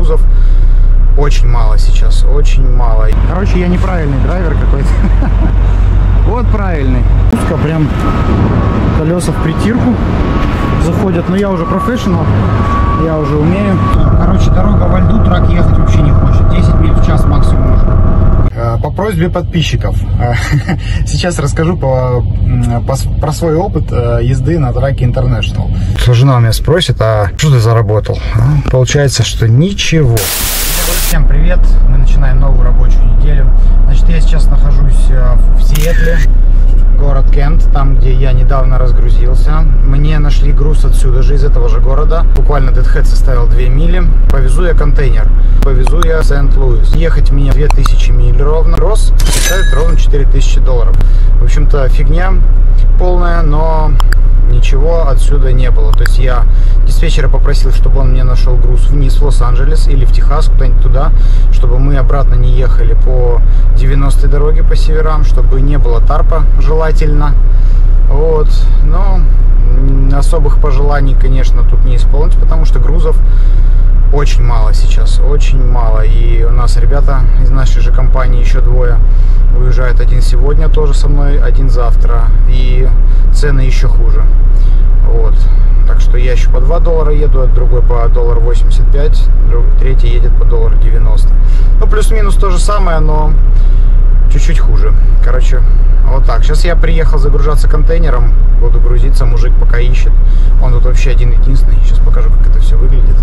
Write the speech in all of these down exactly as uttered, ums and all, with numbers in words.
грузов очень мало сейчас, очень мало. Короче, я неправильный драйвер какой-то. Вот правильный. Узко, прям колеса в притирку заходят. Но я уже профессионал, я уже умею. Короче, дорога во льду, трак ехать вообще не хочет. десять миль в час максимум можно. По просьбе подписчиков сейчас расскажу по, по, про свой опыт езды на траке International. Жена у меня спросит, а что ты заработал? Получается, что ничего. Всем привет, мы начинаем новую рабочую неделю. Значит, я сейчас нахожусь в Сиэтле, город Кент, там, где я недавно разгрузился. Мне нашли груз отсюда же, из этого же города. Буквально Дэдхэт составил две мили. Повезу я контейнер. Повезу я Сент-Луис. Ехать мне две тысячи миль ровно. Рост составит ровно четыре тысячи долларов. В общем-то, фигня полная, но ничего отсюда не было. То есть я диспетчера попросил, чтобы он мне нашел груз вниз в Лос-Анджелес или в Техас, куда-нибудь туда, чтобы мы обратно не ехали по девяностой дороге по северам, чтобы не было тарпа желательно. Вот. Но особых пожеланий, конечно, тут не исполнить, потому что грузов очень мало сейчас, очень мало. И у нас ребята из нашей же компании, еще двое, уезжают. Один сегодня тоже со мной, один завтра. И цены еще хуже. Вот. Так что я еще по два доллара еду, а другой по доллар восемьдесят пять, третий едет по доллар девяносто. Ну, плюс-минус то же самое, но чуть-чуть хуже. Короче, вот так. Сейчас я приехал загружаться контейнером, буду грузиться, мужик пока ищет. Он тут вообще один-единственный. Сейчас покажу, как это все выглядит.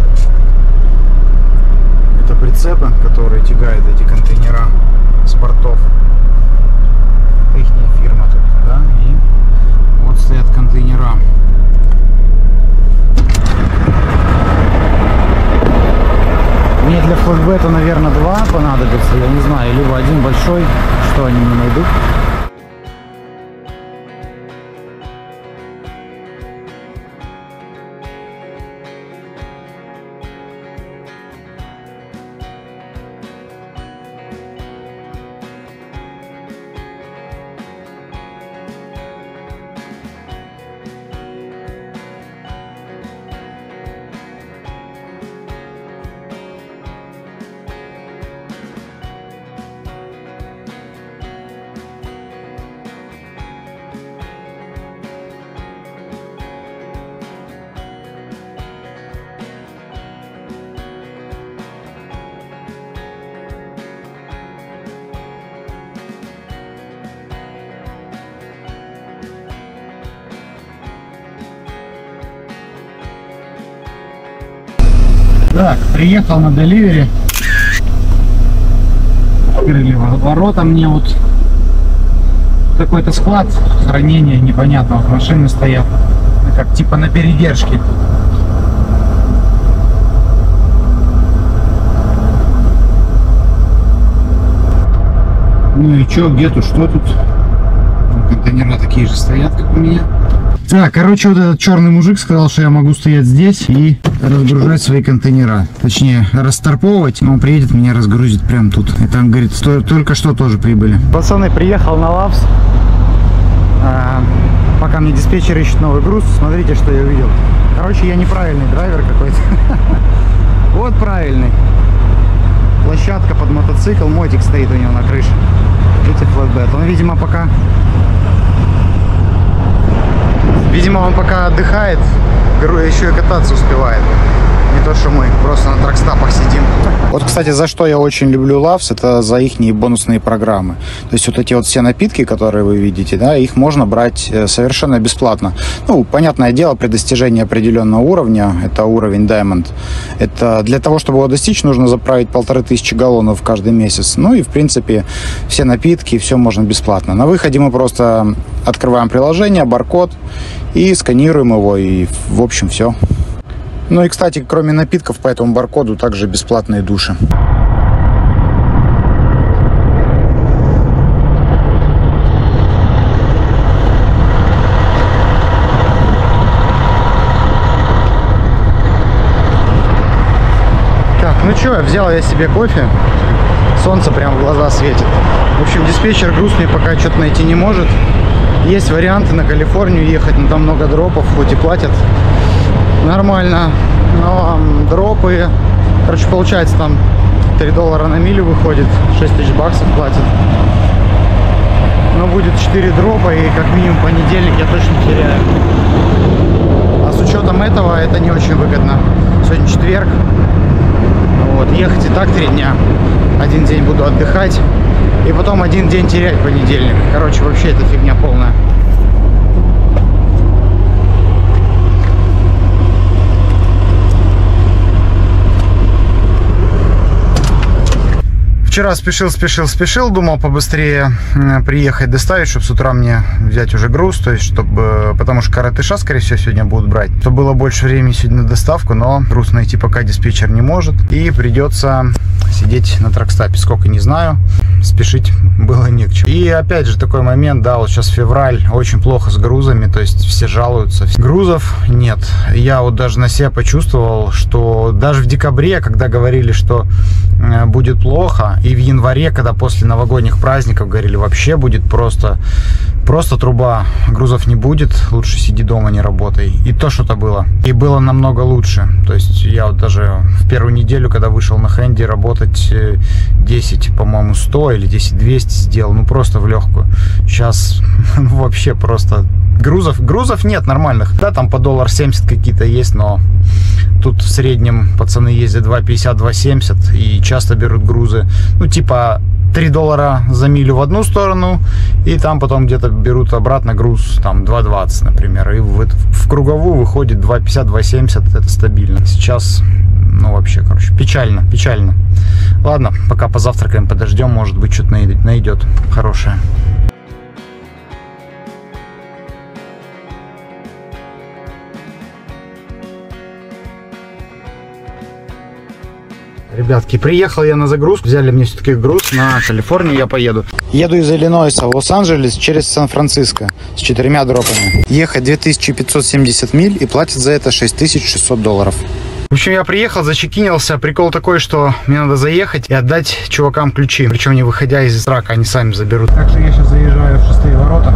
Это прицепы, которые тягают эти контейнера с портов. Ихняя фирма тут, да, и вот стоят контейнера. Мне для флэшбэта, наверное, два понадобится, я не знаю, либо один большой, что они не найдут. Так, приехал на деливери. Открыли ворота мне вот. Какой-то склад хранения непонятного. Машины стоят. Как типа на передержке. Ну и чё, где тут, что тут? Контейнера такие же стоят, как у меня. Так, короче, вот этот черный мужик сказал, что я могу стоять здесь и разгружать свои контейнера. Точнее, расторповывать. Он приедет, меня разгрузит прямо тут. Это, он говорит, что, только что тоже прибыли. Пацаны, приехал на Лавс. А, пока мне диспетчер ищет новый груз, смотрите, что я увидел. Короче, я неправильный драйвер какой-то. Вот правильный. Площадка под мотоцикл. Мотик стоит у него на крыше. Видите, флэтбэт. Он, видимо, пока... Видимо, он пока отдыхает, еще и кататься успевает. Не то, что мы просто на тракстапах сидим. Вот, кстати, за что я очень люблю Лавс, это за их бонусные программы. То есть вот эти вот все напитки, которые вы видите, да, их можно брать совершенно бесплатно. Ну, понятное дело, при достижении определенного уровня, это уровень Diamond, это для того, чтобы его достичь, нужно заправить полторы тысячи галлонов каждый месяц. Ну и, в принципе, все напитки, все можно бесплатно. На выходе мы просто открываем приложение, баркод и сканируем его, и, в общем, все. Ну и, кстати, кроме напитков, по этому баркоду также бесплатные души. Так, ну что, взял я себе кофе. Солнце прям в глаза светит. В общем, диспетчер груз мне пока что-то найти не может. Есть варианты на Калифорнию ехать, но там много дропов, хоть и платят нормально, но дропы Короче, получается, там три доллара на милю выходит, шесть тысяч баксов платит. Но будет четыре дропа, и как минимум понедельник я точно теряю. А с учетом этого это не очень выгодно. Сегодня четверг. Вот, ехать и так три дня. Один день буду отдыхать. И потом один день терять понедельник. Короче, вообще это фигня полная. Вчера спешил, спешил, спешил, думал побыстрее приехать, доставить, чтобы с утра мне взять уже груз, то есть, чтобы, потому что коротыша, скорее всего, сегодня будут брать, чтобы было больше времени сегодня на доставку, но груз найти пока диспетчер не может, и придется сидеть на тракстапе, сколько не знаю, спешить было не к чему. И опять же такой момент, да, вот сейчас февраль, очень плохо с грузами, то есть все жалуются, грузов нет. Я вот даже на себя почувствовал, что даже в декабре, когда говорили, что будет плохо, и в январе, когда после новогодних праздников говорили, вообще будет просто, просто труба, грузов не будет, лучше сиди дома, не работай. И то что-то было. И было намного лучше. То есть я вот даже в первую неделю, когда вышел на хенде работать, десять, по-моему, сто или десять двести сделал, ну просто в легкую. Сейчас ну, вообще просто грузов, грузов нет нормальных. Да, там по доллар семьдесят какие-то есть, но тут в среднем пацаны ездят два пятьдесят, два семьдесят и часто берут грузы, ну типа три доллара за милю в одну сторону, и там потом где-то берут обратно груз, там два двадцать, например, и в, в круговую выходит два пятьдесят, два семьдесят, это стабильно. Сейчас, ну вообще, короче, печально, печально. Ладно, пока позавтракаем, подождем, может быть, что-то найдет хорошее. Ребятки, приехал я на загрузку, взяли мне все-таки груз, на Калифорнию я поеду. Еду из Иллинойса в Лос-Анджелес через Сан-Франциско с четырьмя дропами. Ехать две тысячи пятьсот семьдесят миль и платят за это шесть тысяч шестьсот долларов. В общем, я приехал, зачекинился. Прикол такой, что мне надо заехать и отдать чувакам ключи. Причем не выходя из трака, они сами заберут. Так что я сейчас заезжаю в шестые ворота.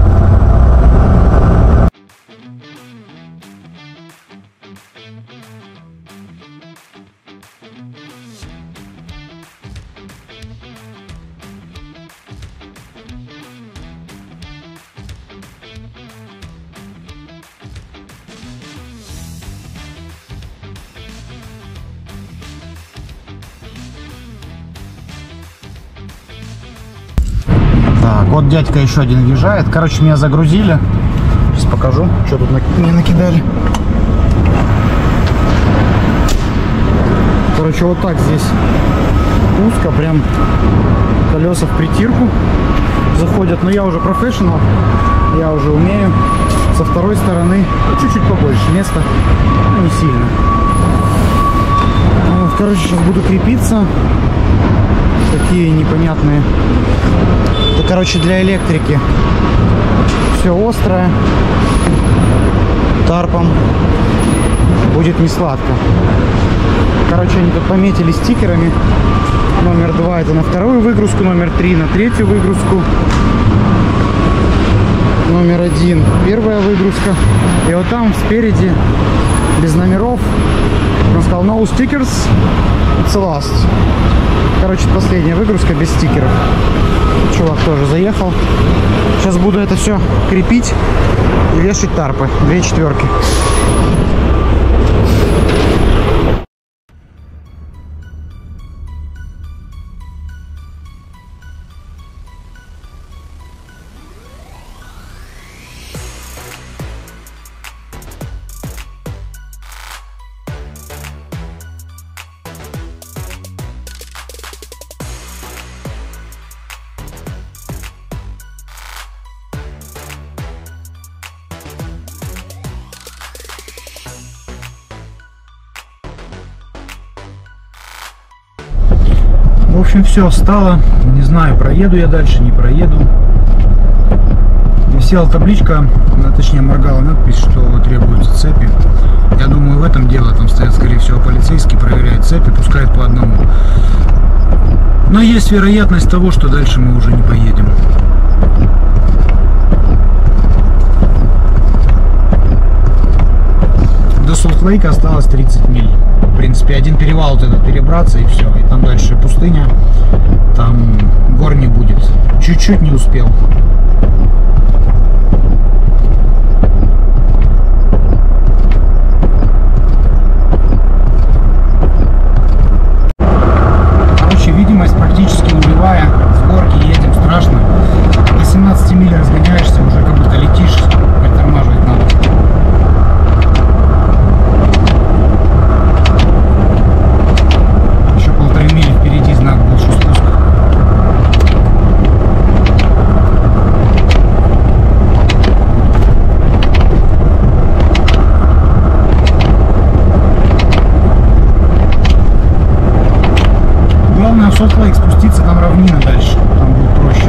Так, вот дядька еще один въезжает. Короче, меня загрузили. Сейчас покажу, что тут мне накидали. Короче, вот так здесь узко, прям колеса в притирку заходят. Но я уже профессионал, я уже умею. Со второй стороны чуть-чуть побольше места, но не сильно. Вот, короче, сейчас буду крепиться. Такие непонятные. Это, короче, для электрики. Все острое. Тарпом будет не сладко. Короче, они тут пометили стикерами. Номер два это на вторую выгрузку, номер три на третью выгрузку. Номер один первая выгрузка. И вот там спереди без номеров он сказал no stickers, it's last. Короче, последняя выгрузка без стикеров. Чувак тоже заехал. Сейчас буду это все крепить и вешать тарпы. Две четверки. В общем, все встало. Не знаю, проеду я дальше, не проеду. Висела табличка, точнее моргала надпись, что требуются цепи. Я думаю, в этом дело. Там стоят, скорее всего, полицейские, проверяют цепи, пускают по одному. Но есть вероятность того, что дальше мы уже не поедем. До Солт-Лейка осталось тридцать миль. в принципе, один перевал вот этот перебраться и все. И там дальше пустыня, там гор не будет. Чуть-чуть не успел. Короче, видимость практически нулевая. С горки едем страшно. До семнадцати миль разгоняешься, уже как будто летишь. Притормаживать надо. Еще полторы мили впереди знак был, что спуск. Главное в Солт-Лейк спуститься, там равнина дальше, там будет проще.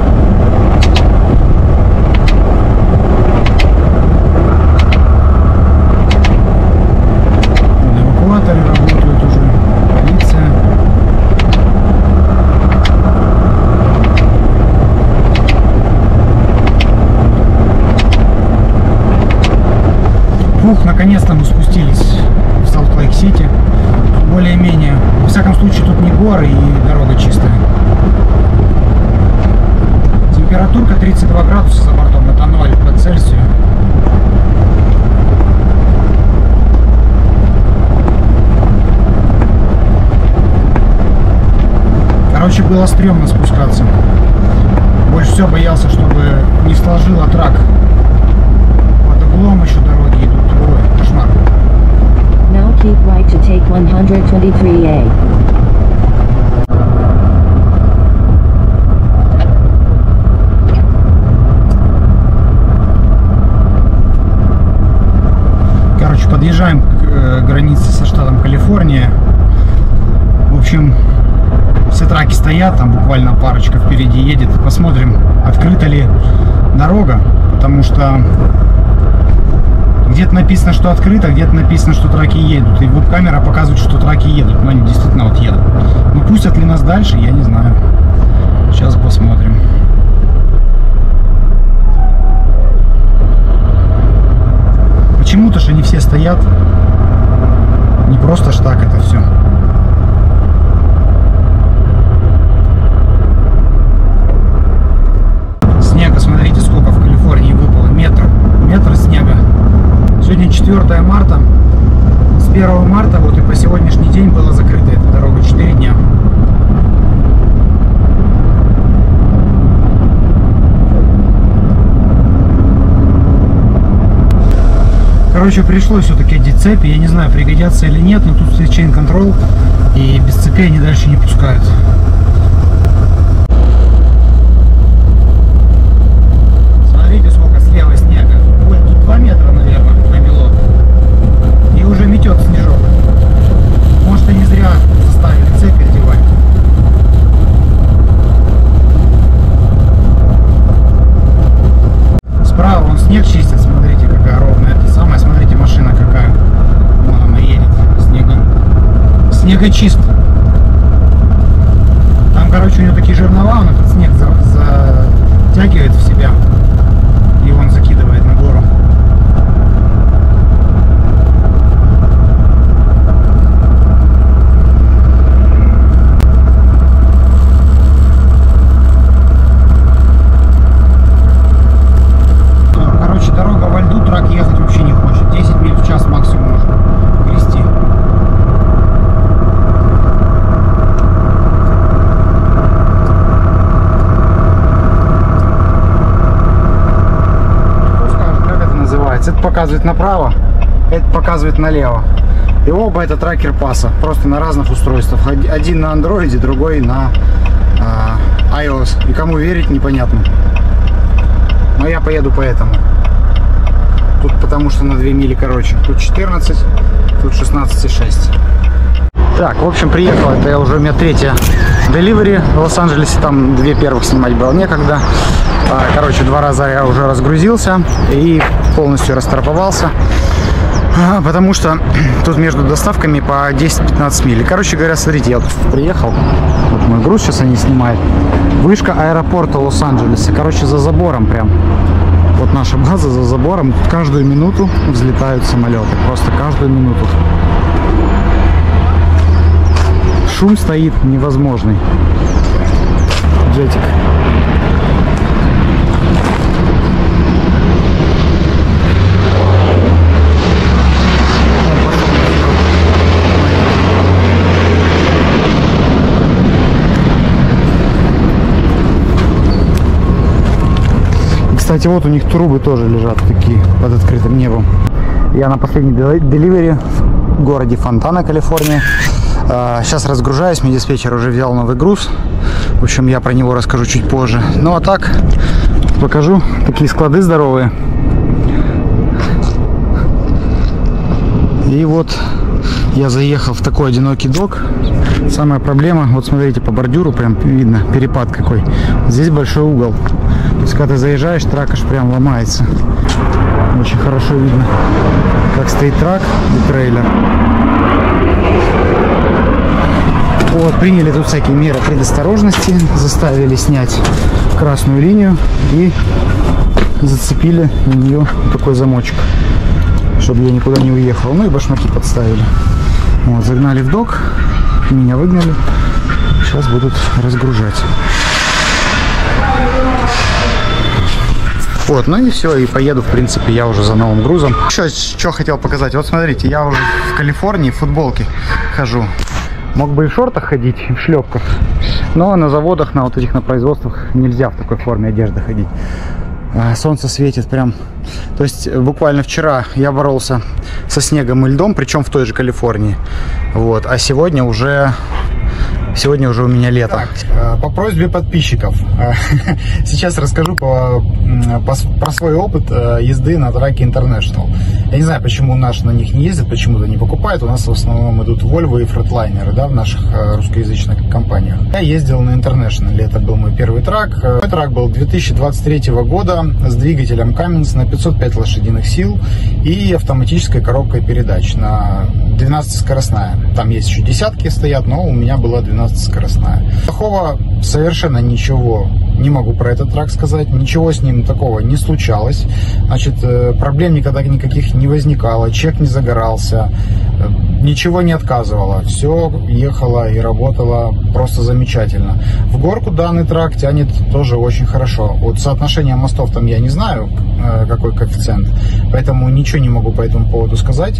Эвакуаторы работают уже, полиция. Фух, наконец-то мы спустились в Солт-Лейк-Сити. Более-менее. Во всяком случае, тут не горы и дорога чистая. Температурка тридцать два градуса за бортом, это ноль по Цельсию. Короче, было стрёмно спускаться. Больше всего боялся, чтобы не сложило трак. Под углом еще дороги идут. Ой, кошмар. Now keep right to take one twenty-three A. Короче, подъезжаем к э, границе со штатом Калифорния. В общем, все траки стоят, там буквально парочка впереди едет. Посмотрим, открыта ли дорога, потому что где-то написано, что открыто, где-то написано, что траки едут. И веб-камера показывает, что траки едут. Но они действительно вот едут. Но пустят ли нас дальше, я не знаю. Сейчас посмотрим. Почему-то же они все стоят. Не просто ж так это все. Снега, смотрите, сколько в Калифорнии выпало. Метр. Метр снега. Сегодня четвёртое марта. С первого марта вот и по сегодняшний день была закрыта эта дорога. четыре дня. Короче, пришлось все-таки одеть цепи. Я не знаю, пригодятся или нет, но тут стоит chain control, и без цепи они дальше не пускают. Смотрите, сколько слева снега. Ой, тут два метра, наверное, намело. И уже метет снежок. Может, они зря заставили цепи одевать. Справа вон снег чистит, смотрите, какая ровная. Это самое, смотрите, машина какая. Вон она едет. Снега. Снегочист. Там, короче, у него такие жернова, он этот снег за, затягивает в себя. И он закидывает на гору. Короче, дорога во льду, трак ехать вообще не хочет. десять миль в час максимум можно грести. Кто скажет, как это называется? Это показывает направо, это показывает налево. И оба это тракер паса, просто на разных устройствах. Один на андроиде, другой на э, iOS. И кому верить, непонятно. Но я поеду по этому. Тут потому что на две мили короче. Тут четырнадцать, тут шестнадцать и шесть. Так, в общем, приехал. Это я уже у меня третья деливери в Лос-Анджелесе. Там две первых снимать было некогда. Короче, два раза я уже разгрузился и полностью расторговался. Потому что тут между доставками по десять-пятнадцать миль. Короче говоря, смотрите, я тут приехал. Вот мой груз сейчас они снимают. Вышка аэропорта Лос-Анджелеса. Короче, за забором прям. Вот наша база за забором. Тут каждую минуту взлетают самолеты. Просто каждую минуту. шум стоит невозможный. Джетик. Кстати, вот у них трубы тоже лежат такие под открытым небом. Я на последней деливери в городе Фонтана, Калифорния. Сейчас разгружаюсь, мне диспетчер уже взял новый груз. В общем, я про него расскажу чуть позже. Ну а так, покажу. Такие склады здоровые. И вот я заехал в такой одинокий док. Самая проблема, вот смотрите, по бордюру прям видно перепад какой. Здесь большой угол. То есть, когда ты заезжаешь, трак аж прям ломается. Очень хорошо видно, как стоит трак и трейлер. Вот, приняли тут всякие меры предосторожности, заставили снять красную линию и зацепили на нее такой замочек, чтобы я никуда не уехал. Ну и башмаки подставили. Вот, загнали в док, меня выгнали. Сейчас будут разгружать. Вот, ну и все, и поеду, в принципе, я уже за новым грузом. Еще что хотел показать. Вот смотрите, я уже в Калифорнии в футболке хожу. Мог бы и в шортах ходить, и в шлепках. Но на заводах, на вот этих, на производствах нельзя в такой форме одежды ходить. Солнце светит прям. То есть буквально вчера я боролся со снегом и льдом, причем в той же Калифорнии. Вот, а сегодня уже... Сегодня уже у меня лето. Так, по просьбе подписчиков. Сейчас расскажу по, по, про свой опыт езды на траке International. Я не знаю, почему наши на них не ездят, почему-то не покупают. У нас в основном идут Volvo и Freightliner, да, в наших русскоязычных компаниях. Я ездил на International. Это был мой первый трак. Мой трак был две тысячи двадцать третьего года с двигателем Cummins на пятьсот пять лошадиных сил и автоматической коробкой передач на двенадцатискоростная. Там есть еще десятки стоят, но у меня была двенадцатискоростная. Плохого совершенно ничего не могу про этот трак сказать. Ничего с ним такого не случалось. Значит, проблем никогда никаких не возникало. Чек не загорался. Ничего не отказывало. Все ехало и работало просто замечательно. В горку данный трак тянет тоже очень хорошо. Вот соотношение мостов там я не знаю, какой коэффициент. Поэтому ничего не могу по этому поводу сказать.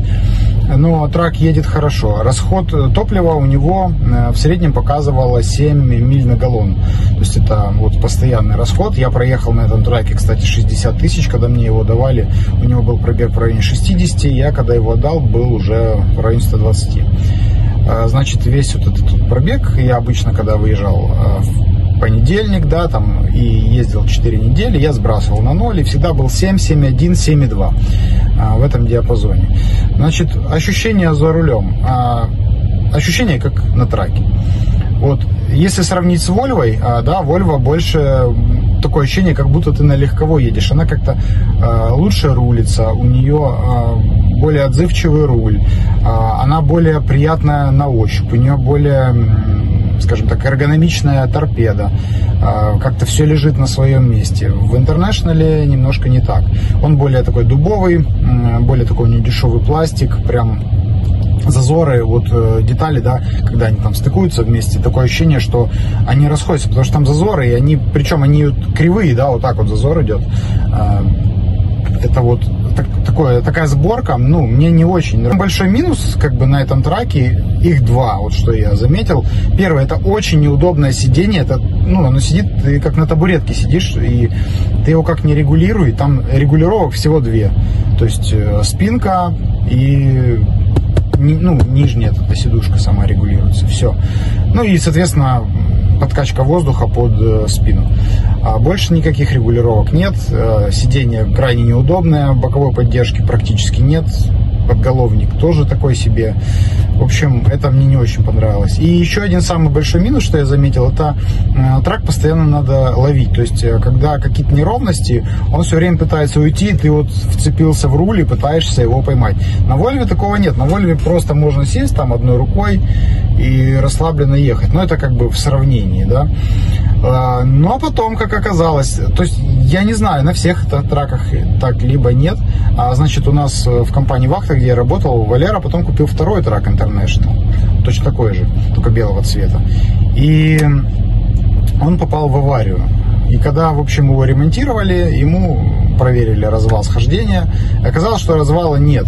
Но трак едет хорошо. Расход топлива у него в среднем показывало семь миль на галлон. То есть это вот постоянный расход. Я проехал на этом траке, кстати, шестьдесят тысяч, когда мне его давали. У него был пробег в районе шестидесяти. Я, когда его отдал, был уже в районе ста двадцати. Значит, весь вот этот пробег, я обычно, когда выезжал в понедельник, да, там, и ездил четыре недели, я сбрасывал на ноль, и всегда был семь, семь один, семь два в этом диапазоне. Значит, ощущения за рулем. Ощущения как на траке. Вот, если сравнить с Volvo, да, Volvo больше такое ощущение, как будто ты на легковой едешь. Она как-то э, лучше рулится, у нее э, более отзывчивый руль, э, она более приятная на ощупь, у нее более, скажем так, эргономичная торпеда, э, как-то все лежит на своем месте. В International немножко не так. Он более такой дубовый, э, более такой недешевый пластик, прям... Зазоры, вот э, детали, да, когда они там стыкуются вместе, такое ощущение, что они расходятся, потому что там зазоры, и они, причем они кривые, да, вот так вот зазор идет. Э, это вот так, такое, такая сборка, ну, мне не очень. Большой минус, как бы, на этом траке, их два, вот что я заметил. Первое, это очень неудобное сиденье, это, ну, оно сидит, ты как на табуретке сидишь, и ты его как не регулируй, там регулировок всего две. То есть э, спинка и... ну, нижняя эта сидушка сама регулируется, все. Ну и, соответственно, подкачка воздуха под э, спину. А больше никаких регулировок нет, э, сиденье крайне неудобное, боковой поддержки практически нет, подголовник тоже такой себе. В общем, это мне не очень понравилось. И еще один самый большой минус, что я заметил, это э, трак постоянно надо ловить. То есть, э, когда какие-то неровности, он все время пытается уйти, ты вот вцепился в руль и пытаешься его поймать. На Volvo такого нет. На Volvo просто можно сесть там одной рукой и расслабленно ехать. Но это как бы в сравнении, да. Э, но потом, как оказалось, то есть, я не знаю, на всех траках так либо нет. А, значит, у нас в компании Вахта, где я работал, Валера потом купил второй трак International. точно такой же, только белого цвета. И он попал в аварию. И когда, в общем, его ремонтировали, ему проверили развал схождения, оказалось, что развала нет.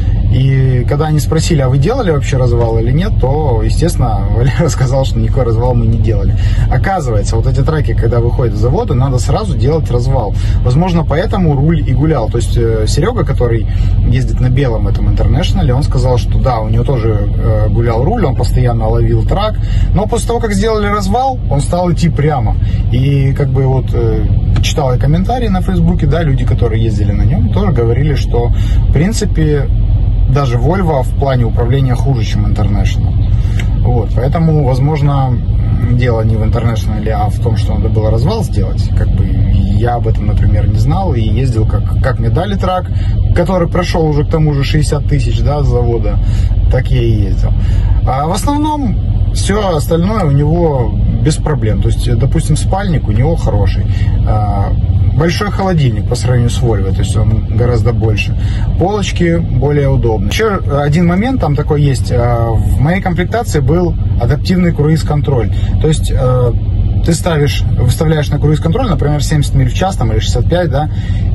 И когда они спросили, а вы делали вообще развал или нет, то, естественно, Валера сказал, что никакой развал мы не делали. Оказывается, вот эти траки, когда выходят из завода, надо сразу делать развал. Возможно, поэтому руль и гулял. То есть Серега, который ездит на белом этом International, он сказал, что да, у него тоже гулял руль, он постоянно ловил трак, но после того, как сделали развал, он стал идти прямо. И как бы вот читал я комментарии на Фейсбуке, да, люди, которые ездили на нем, тоже говорили, что в принципе даже Volvo в плане управления хуже, чем International. Вот, поэтому, возможно, дело не в International, а в том, что надо было развал сделать. Как бы я об этом, например, не знал и ездил, как, как мне дали трак, который прошел уже к тому же шестьдесят тысяч, да, с завода, так я и ездил. А в основном все остальное у него без проблем. То есть, допустим, спальник у него хороший. Большой холодильник по сравнению с Volvo, то есть он гораздо больше. Полочки более удобные. Еще один момент там такой есть. В моей комплектации был адаптивный круиз-контроль. То есть ты ставишь, выставляешь на круиз-контроль, например, семьдесят миль в час там, или шестьдесят пять, да,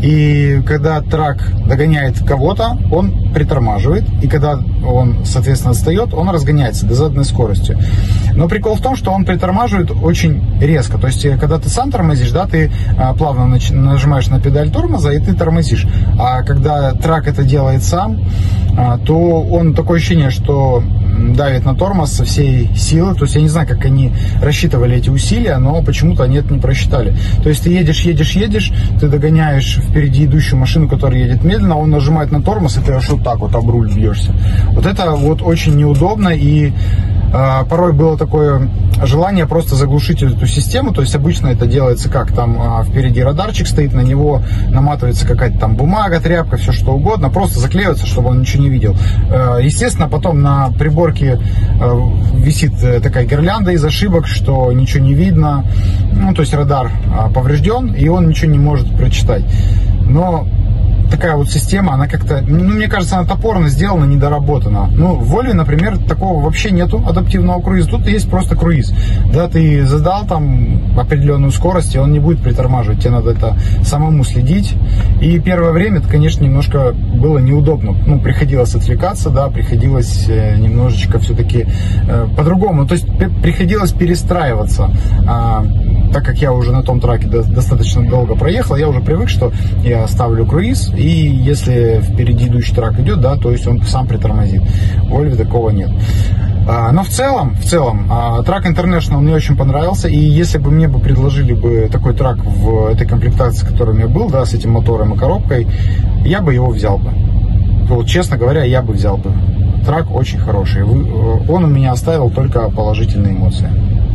и когда трак догоняет кого-то, он притормаживает, и когда он, соответственно, отстает, он разгоняется до заданной скорости. Но прикол в том, что он притормаживает очень резко, то есть когда ты сам тормозишь, да, ты а, плавно нач- нажимаешь на педаль тормоза, и ты тормозишь, а когда трак это делает сам, а, то он такое ощущение, что давит на тормоз со всей силы. То есть я не знаю, как они рассчитывали эти усилия, но почему-то они это не просчитали. То есть ты едешь, едешь, едешь, ты догоняешь впереди идущую машину, которая едет медленно, он нажимает на тормоз, и ты аж вот так вот об руль бьешься. Вот это вот очень неудобно, и э, порой было такое желание просто заглушить эту систему. То есть обычно это делается как? Там э, впереди радарчик стоит, на него наматывается какая-то там бумага, тряпка, все что угодно, просто заклеивается, чтобы он ничего не видел. Э, естественно, потом на приборке э, висит такая гирлянда из ошибок, что ничего не видно. Ну, то есть радар э, поврежден, и он ничего не может прочитать. Но такая вот система, она как-то, ну, мне кажется, она топорно сделана, недоработана. Ну, в Volvo, например, такого вообще нету адаптивного круиза. Тут есть просто круиз. Да, ты задал там определенную скорость, и он не будет притормаживать. Тебе надо это самому следить. И первое время это, конечно, немножко было неудобно. Ну, приходилось отвлекаться, да, приходилось немножечко все-таки э, по-другому. То есть приходилось перестраиваться. А, так как я уже на том траке достаточно долго проехал, я уже привык, что я ставлю круиз, и если впереди идущий трак идет, да, то есть он сам притормозит. В Volvo такого нет. А, но в целом, в целом, а, трак International мне очень понравился, и если бы мне бы предложили бы такой трак в этой комплектации, который у меня был, да, с этим мотором и коробкой, я бы его взял бы. Вот, честно говоря, я бы взял бы. Трак очень хороший. Он у меня оставил только положительные эмоции.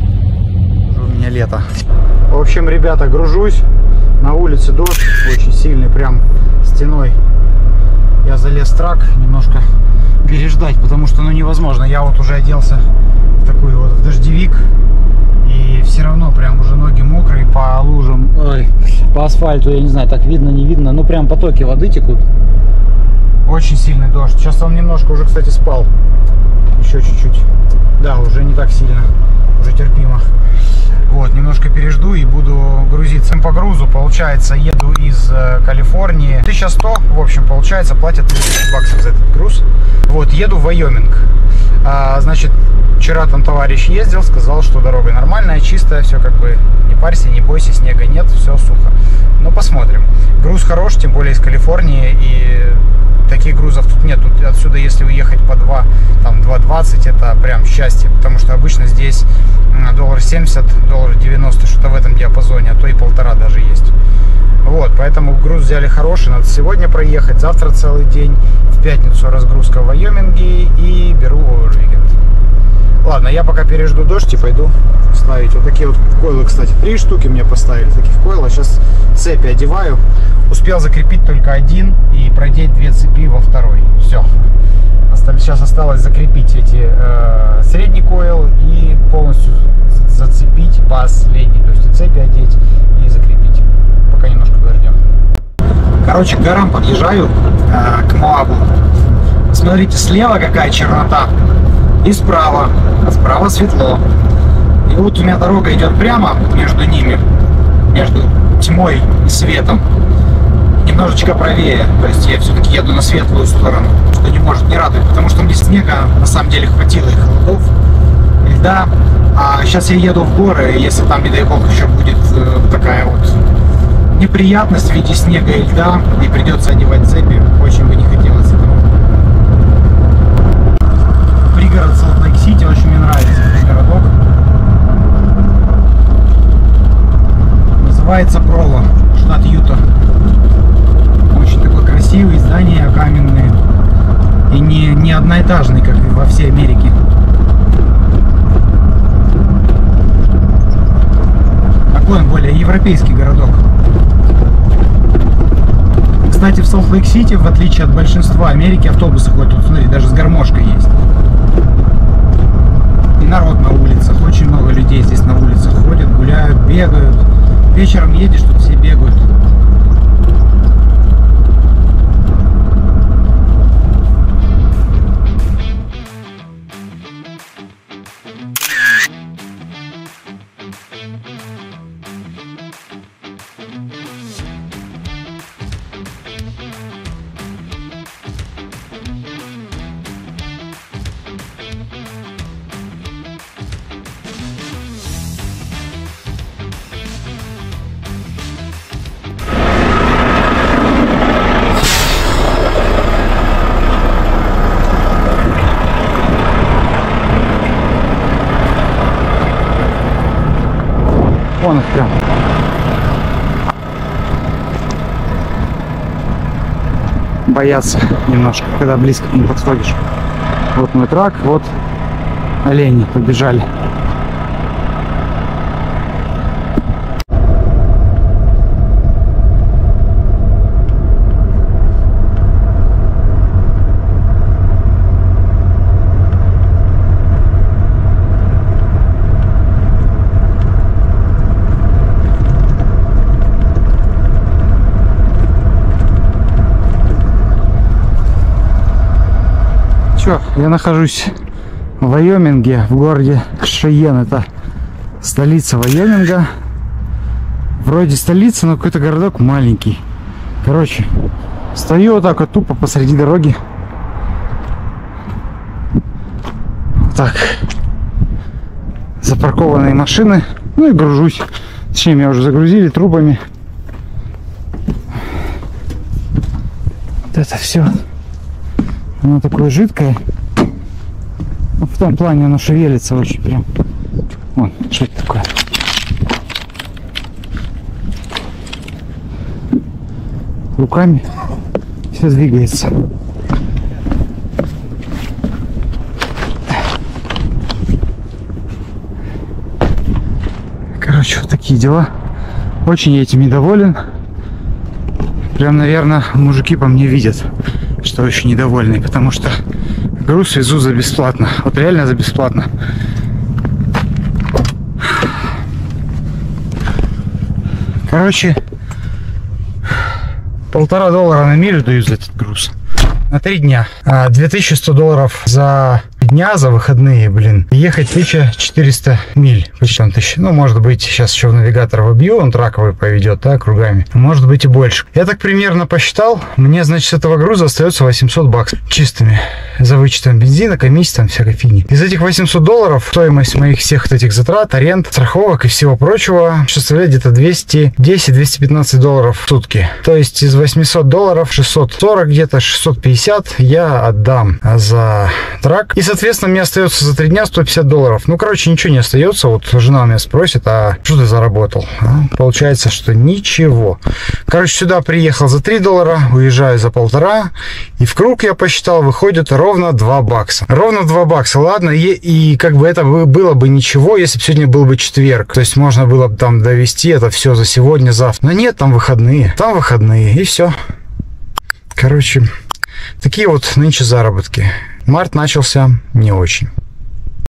У меня лето. В общем, ребята, гружусь. На улице дождь очень сильный, прям стеной. Я залез в трак, немножко переждать, потому что ну невозможно. Я вот уже оделся в такой вот в дождевик, и все равно прям уже ноги мокрые по лужам, ой, по асфальту, я не знаю, так видно, не видно, ну прям потоки воды текут. Очень сильный дождь. Сейчас он немножко уже, кстати, спал. Еще чуть-чуть. Да, уже не так сильно, уже терпимо. Вот, немножко пережду и буду грузиться. По грузу, получается, еду из э, Калифорнии. тысяча сто, в общем, получается, платят тысячу баксов за этот груз. Вот, еду в Вайоминг. А, значит, вчера там товарищ ездил, сказал, что дорога нормальная, чистая, все как бы, не парься, не бойся, снега нет, все сухо. Ну, посмотрим. Груз хорош, тем более из Калифорнии, и таких грузов тут нет. Тут отсюда, если уехать по два, там, два двадцать, это прям счастье, потому что обычно здесь доллар семьдесят, доллар девяносто, что-то в этом диапазоне, а то и полтора даже есть. Вот, поэтому груз взяли хороший, надо сегодня проехать, завтра целый день, в пятницу разгрузка в Вайоминге и беру овервикенд. Ладно, я пока пережду дождь и пойду ставить. Вот такие вот койлы, кстати, три штуки мне поставили, таких койла. Сейчас цепи одеваю. Успел закрепить только один и продеть две цепи во второй. Все. Сейчас осталось закрепить эти э, средний койл и полностью зацепить последний. То есть цепи одеть и закрепить. Пока немножко подождем. Короче, к горам подъезжаю, э, к Моабу. Смотрите, слева какая чернота. и справа. А справа светло. И вот у меня дорога идет прямо между ними, между тьмой и светом. Немножечко правее, то есть я все-таки еду на светлую сторону, что не может не радовать, потому что мне снега на самом деле хватило, и холодов, и льда. А сейчас я еду в горы, и если там, не дай бог, еще будет э, такая вот неприятность в виде снега и льда, и придется одевать цепи, очень бы не хотелось этого. Пригород Солт-Лейк-Сити, очень мне нравится этот городок. Называется Прово, штат Юта. Очень такой красивый, здания каменные и не, не одноэтажные, как во всей Америке. Такой он более европейский городок. Кстати, в Солт-Лейк-Сити, в отличие от большинства Америки, автобусы ходят. Вот смотри, даже с гармошкой есть. И народ на улицах. Очень много людей здесь на улицах ходят, гуляют, бегают. Вечером едешь, тут все бегают. Вон их прям. Боятся немножко, когда близко к ним подходишь. Вот мой трак, вот олени побежали. Я нахожусь в Вайоминге, в городе Шейен. Это столица Вайоминга. Вроде столица, но какой-то городок маленький. Короче, стою вот так вот тупо посреди дороги. Так. Запаркованные машины. Ну и гружусь. Точнее, меня уже загрузили трубами. Вот это все. Оно такое жидкое. Ну, в том плане оно шевелится очень прям. Вон, что это такое? Руками все двигается. Короче, вот такие дела. Очень я этим недоволен. Прям, наверное, мужики по мне видят, что очень недовольный, потому что груз везу за бесплатно. Вот реально за бесплатно. Короче, полтора доллара на милю даю за этот груз. На три дня. А две тысячи сто долларов за дня, за выходные, блин. Ехать тысяча четыреста миль. Почти там тысяча. Ну, может быть, сейчас еще в навигатор вобью, он траковый поведет, да, кругами. Может быть и больше. Я так примерно посчитал. Мне, значит, с этого груза остается восемьсот баксов чистыми. За вычетом бензина, комиссии, там всякой фигни. Из этих восьмисот долларов стоимость моих всех вот этих затрат, аренд, страховок и всего прочего составляет где-то двести десять — двести пятнадцать долларов в сутки. То есть из восьмисот долларов шестьсот сорок, где-то шестьсот пятьдесят я отдам за трак. И, соответственно, мне остается за три дня сто пятьдесят долларов. Ну, короче, ничего не остается. Вот жена у меня спросит, а что ты заработал? А? Получается, что ничего. Короче, сюда приехал за три доллара, уезжаю за полтора. И в круг я посчитал, выходит ровно два бакса. Ровно два бакса, ладно. И, и как бы это было бы ничего, если бы сегодня был бы четверг. То есть можно было бы там довести это все за сегодня, завтра. Но нет, там выходные. Там выходные. И все. Короче, такие вот нынче заработки. Март начался не очень.